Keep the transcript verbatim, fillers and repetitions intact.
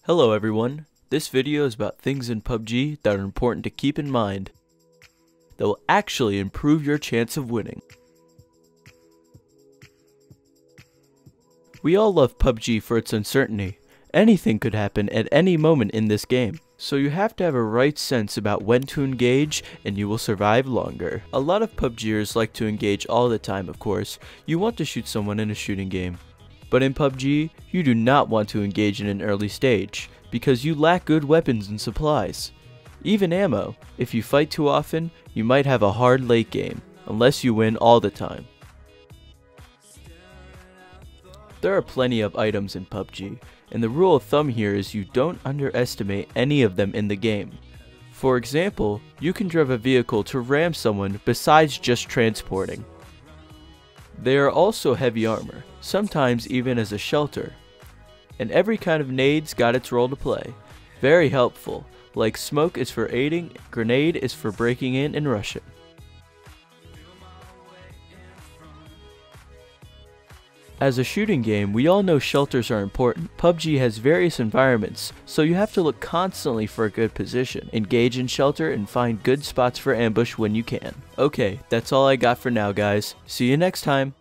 Hello everyone, this video is about things in P U B G that are important to keep in mind that will actually improve your chance of winning. We all love P U B G for its uncertainty. Anything could happen at any moment in this game, so you have to have a right sense about when to engage and you will survive longer. A lot of PUBGers like to engage all the time, of course. You want to shoot someone in a shooting game. But in P U B G, you do not want to engage in an early stage, because you lack good weapons and supplies. Even ammo. If you fight too often, you might have a hard late game, unless you win all the time. There are plenty of items in P U B G, and the rule of thumb here is you don't underestimate any of them in the game. For example, you can drive a vehicle to ram someone besides just transporting. They are also heavy armor, sometimes even as a shelter. And every kind of nade's got its role to play. Very helpful, like smoke is for aiding, grenade is for breaking in and rushing. As a shooting game, we all know shelters are important. P U B G has various environments, so you have to look constantly for a good position, engage in shelter, and find good spots for ambush when you can. Okay, that's all I got for now, guys. See you next time.